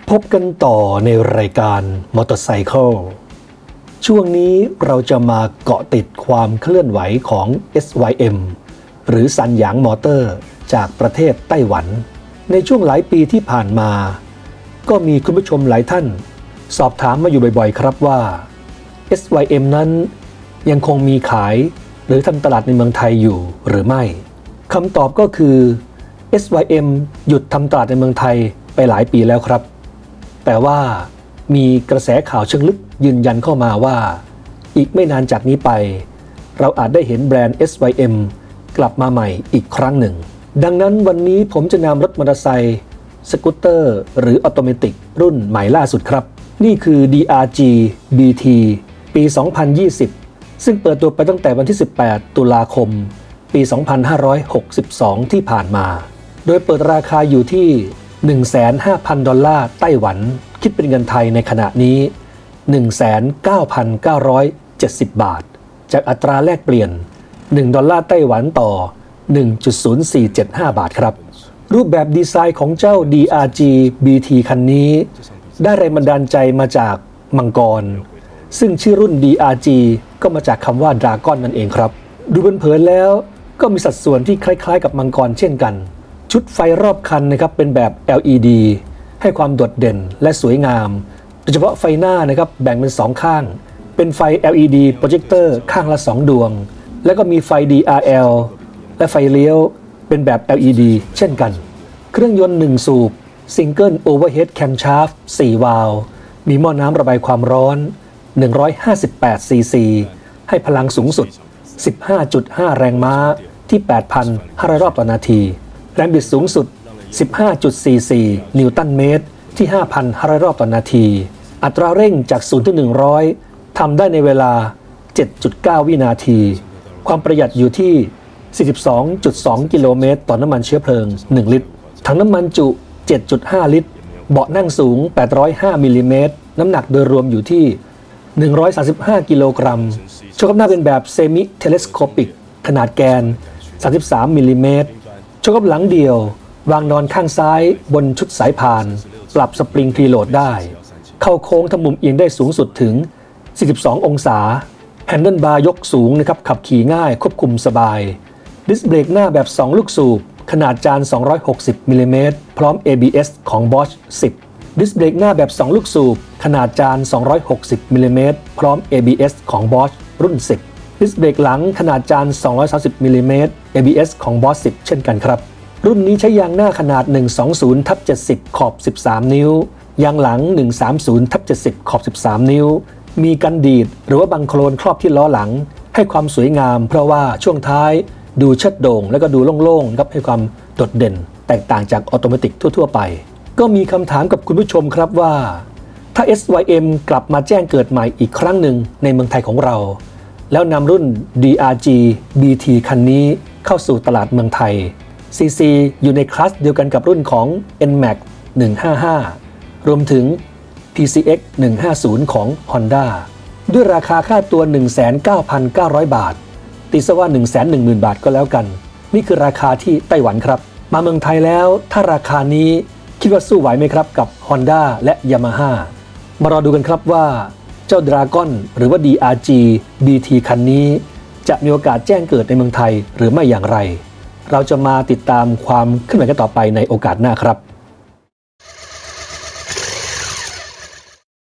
พบกันต่อในรายการมอเตอร์ไซค์ช่วงนี้เราจะมาเกาะติดความเคลื่อนไหวของ SYM หรือซันหยางมอเตอร์จากประเทศไต้หวันในช่วงหลายปีที่ผ่านมาก็มีคุณผู้ชมหลายท่านสอบถามมาอยู่บ่อยๆครับว่า SYM นั้นยังคงมีขายหรือทำตลาดในเมืองไทยอยู่หรือไม่คำตอบก็คือ SYM หยุดทำตลาดในเมืองไทยไปหลายปีแล้วครับแต่ว่ามีกระแสข่าวเชิงลึกยืนยันเข้ามาว่าอีกไม่นานจากนี้ไปเราอาจได้เห็นแบรนด์ SYM กลับมาใหม่อีกครั้งหนึ่งดังนั้นวันนี้ผมจะนำรถมอเตอร์ไซค์สกูตเตอร์หรือออโตเมติกรุ่นใหม่ล่าสุดครับนี่คือ DRG BT ปี 2020 ซึ่งเปิดตัวไปตั้งแต่วันที่ 18 ตุลาคม ปี 2562 ที่ผ่านมาโดยเปิดราคาอยู่ที่ $1,500 ไต้หวันคิดเป็นเงินไทยในขณะนี้ $19,970 บาทจากอัตราแลกเปลี่ยน$1ไต้หวันต่อ 1.0475 บาทครับรูปแบบดีไซน์ของเจ้า DRG BT คันนี้ได้แรงบันดาลใจมาจากมังกรซึ่งชื่อรุ่น DRG ก็มาจากคำว่าดราก้อนนั่นเองครับดูเผินๆแล้วก็มีสัดส่วนที่คล้ายๆกับมังกรเช่นกันชุดไฟรอบคันนะครับเป็นแบบ LED ให้ความโดดเด่นและสวยงามโดยเฉพาะไฟหน้านะครับแบ่งเป็น2ข้างเป็นไฟ LED โปรเจคเตอร์ข้างละ2ดวงแล้วก็มีไฟ DRL และไฟเลี้ยวเป็นแบบ LED เช่นกันเครื่องยนต์1สูบ Single Overhead Camshaft 4 วาล์วมีหม้อน้ำระบายความร้อน158 ซีซีให้พลังสูงสุด 15.5 แรงม้าที่ 8,500 รอบต่อนาทีแรงบิดสูงสุด 15.44 นิวตันเมตรที่ 5,500 รอบต่อนาทีอัตราเร่งจาก0ถึง100ทำได้ในเวลา 7.9 วินาทีความประหยัดอยู่ที่ 42.2 กิโลเมตรต่อน้ำมันเชื้อเพลิง 1 ลิตรถังน้ำมันจุ 7.5 ลิตรเบาะนั่งสูง 805 มิลลิเมตรน้ำหนักโดยรวมอยู่ที่ 135 กิโลกรัมโชคหน้าเป็นแบบเซมิเทเลสโคปิกขนาดแกน 33 มิลลิเมตรโชคหลังเดียววางนอนข้างซ้ายบนชุดสายพานปรับสปริงพรีโหลดได้เข้าโค้งทำมุมเอียงได้สูงสุดถึง 42 องศาแฮนเดิลบาร์ยกสูงนะครับขับขี่ง่ายควบคุมสบายดิสเบรกหน้าแบบ 2 ลูกสูบขนาดจาน 260 มิลลิเมตรพร้อม ABS ของ Bosch 10 ดิสเบรกหน้าแบบ 2 ลูกสูบขนาดจาน 260 มิลลิเมตรพร้อม ABS ของ Bosch รุ่น 10 ดิสเบรกหลังขนาดจาน 230 มิลลิเมตร ABS ของ Bosch 10 เช่นกันครับรุ่นนี้ใช้ยางหน้าขนาด 120/70 ขอบ 13 นิ้วยางหลัง 130/70 ขอบ 13 นิ้วมีกันดีดหรือว่าบังโคลนครอบที่ล้อหลังให้ความสวยงามเพราะว่าช่วงท้ายดูเชิดโด่งแล้วก็ดูโล่งๆครับให้ความโดดเด่นแตกต่างจากออโตเมติกทั่วๆไปก็มีคำถามกับคุณผู้ชมครับว่าถ้า SYM กลับมาแจ้งเกิดใหม่อีกครั้งหนึ่งในเมืองไทยของเราแล้วนำรุ่น DRG BT คันนี้เข้าสู่ตลาดเมืองไทย CC อยู่ในคลาสเดียวกันกับรุ่นของ NMAX 155รวมถึง PCX 150 ของ Honda ด้วยราคาค่าตัว 19,900 บาทตีซะว่า 110,000 บาทก็แล้วกันนี่คือราคาที่ไต้หวันครับมาเมืองไทยแล้วถ้าราคานี้คิดว่าสู้ไหวไหมครับกับ Honda และ Yamaha มารอดูกันครับว่าเจ้า Dragon หรือว่า DRG BT คันนี้จะมีโอกาสแจ้งเกิดในเมืองไทยหรือไม่อย่างไรเราจะมาติดตามความเคลื่อนไหวกันต่อไปในโอกาสหน้าครับ